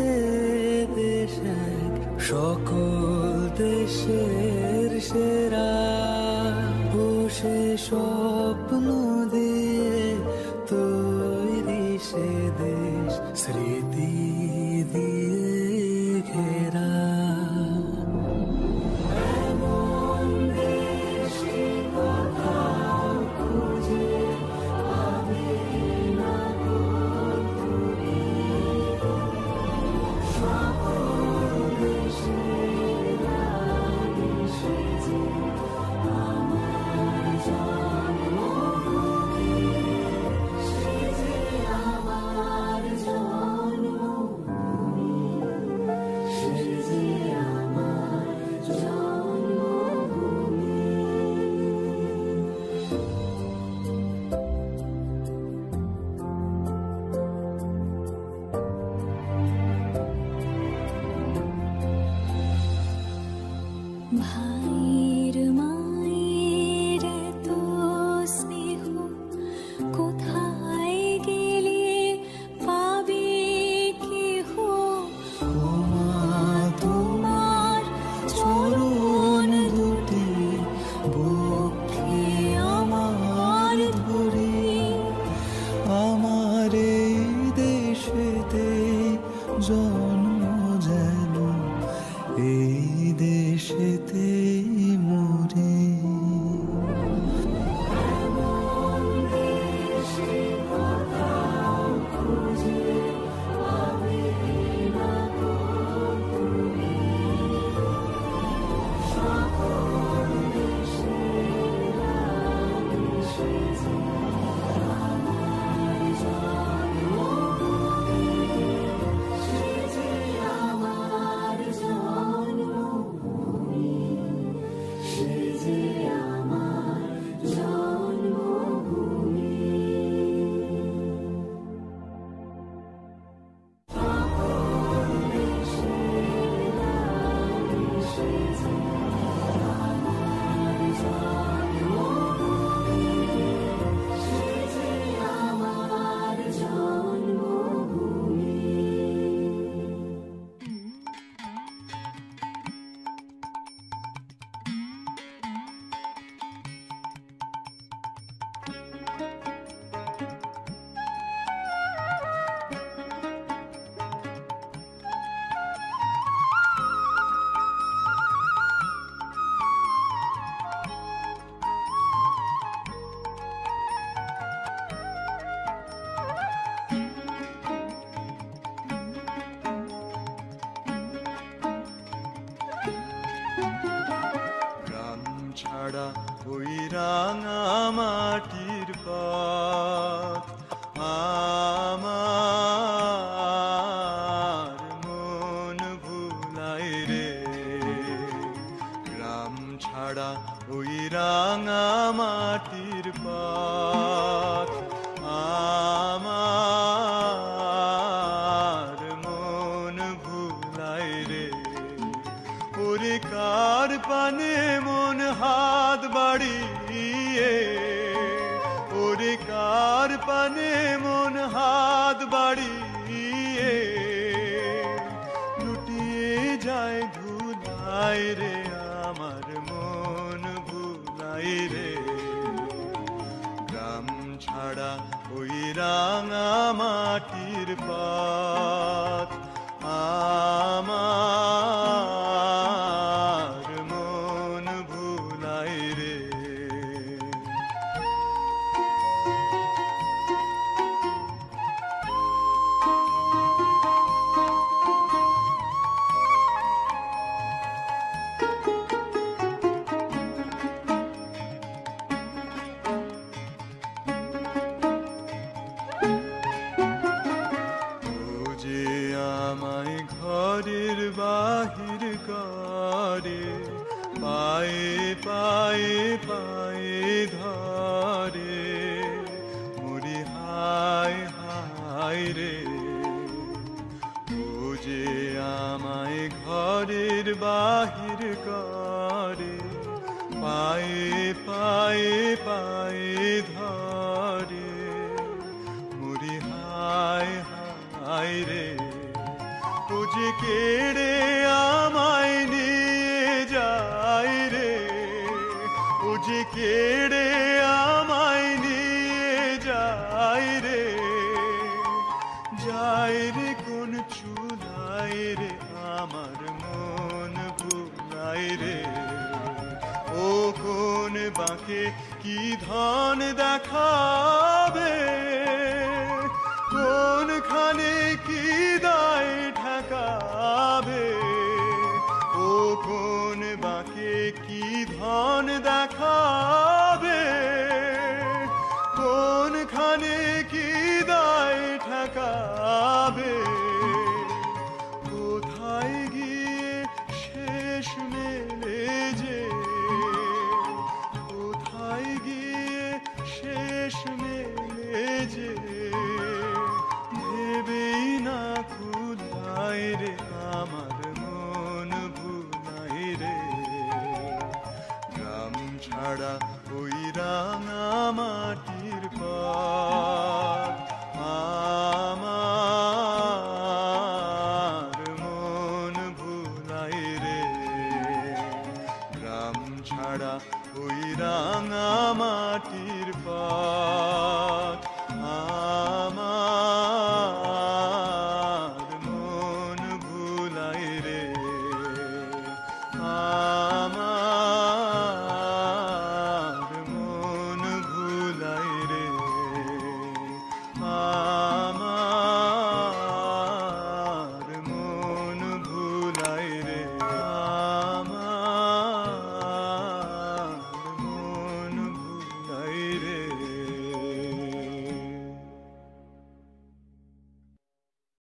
দেশ এক সকল দেশের সেরা বসে স্বপ্ন দিয়ে তৈরি সে দেশ স্মৃতি দিয়ে ঘেরা এমন দেশ কোথাও খুঁজে পাবে না তুমি সকল দেশের দেশে যে আমার জন্মভূমি সে যে আমার জন্মভূমি সে যে আমার জন্মভূমি ভাইয়ের মায়ের এত স্নেহ কোথায় গেলে পাবে কেহ ওমা তোমার চরণ দুটি বক্ষে আমার ধরে আমার এই দেশেতে জন্ম যেন এই দেশেতে মরে এমন দেশে কোথাও খুঁজে পাবে না তুমি সকল দেশের দেশে যে আমার জন্মভূমি সে যে আমার জন্মভূমি সে যে আমার জন্মভূমি সকল দেশের দেশে যে আমার জন্মভূমি সে যে আমার জন্মভূমি গ্রাম ছাড়া ওই রাঙা মাটির পথ আমার মন ভুলায় রে গ্রাম ছাড়া ওই রাঙা মাটির পথ আমার মন ভুলায় রে ওরে কার পানে মন হাত বাড়িয়ে ওরে কার পানে মন হাত বাড়িয়ে লুটিয়ে যায় ধুলাই রে আমার মন ভুলাই রে গ্রাম ছাড়া ওই রাঙা মাটির পথ আমার মন ভুলাই রে আমায় ঘরের বাহির করে পায়ে পায়ে পায়ে ধরে মরি হায় হায় রে ও যে আমায় ঘরের বাহির করে পায়ে পায়ে পায়ে ধরে মরি হায় হায় রে ও যে কেড়ে আমায় নিয়ে যায় রে, ও যে কেড়ে আমায় নিয়ে যায় রে, যায় রে কোন চুলায় রে আমার মন ভুলায় রে, ও কোন বাঁকে কি ধন দেখাবে